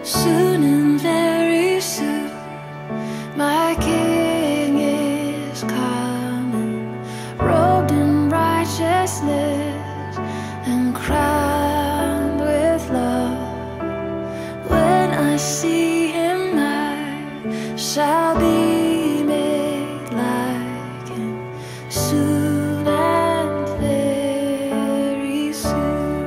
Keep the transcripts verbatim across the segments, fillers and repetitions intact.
Soon and very soon, my King is coming, robed in righteousness and crowned with love. When I see him, I shall be made like him soon and very soon.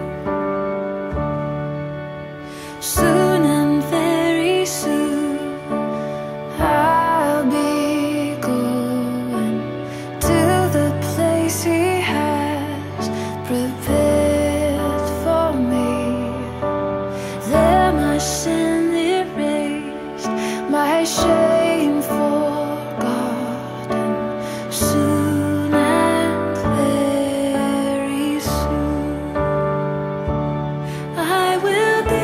Soon and very soon, I'll be going to the place he has prepared for me. There my sin erased, my shame forgotten. Soon and very soon, I will be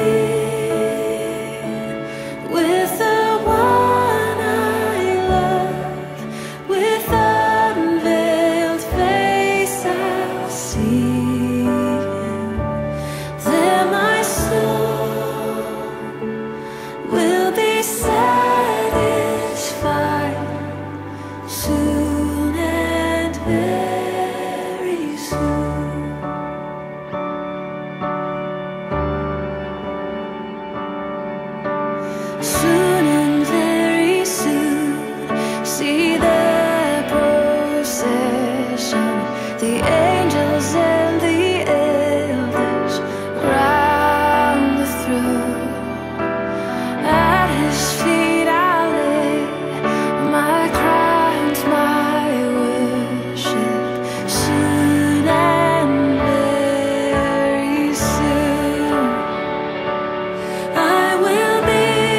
with the one I love. With unveiled face I'll see him. There my soul will be satisfied. Soon and very soon. Soon and very soon, see the procession, the angels and the elders round the throne. At his feet I'll lay my crowns, my worship. Soon and very soon, I will be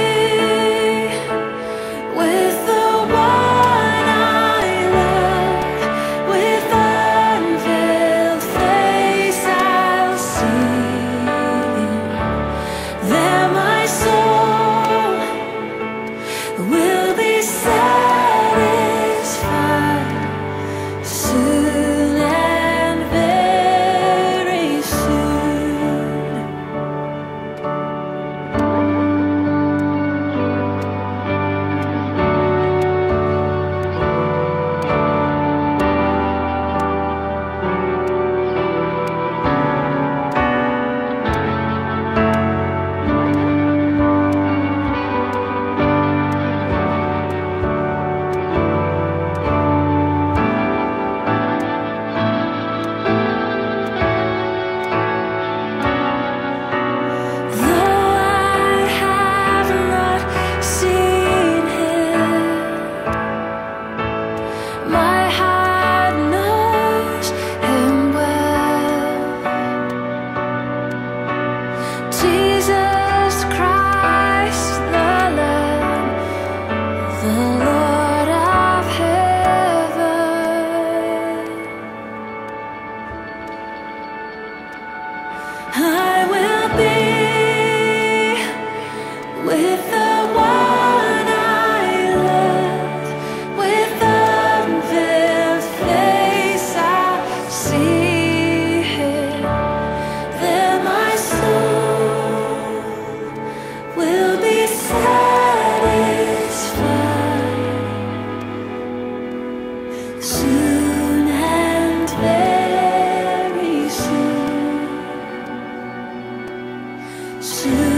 with the one I love. With unveiled face I'll see him. There my soul will be satisfied. Soon and very soon. Though I have not seen him, my heart knows him well. Jesus Christ, the Lamb, the Lord of heaven. I will be with the one I love. With unveiled face I'll see him. There my soul will be satisfied. Soon and very soon. Soon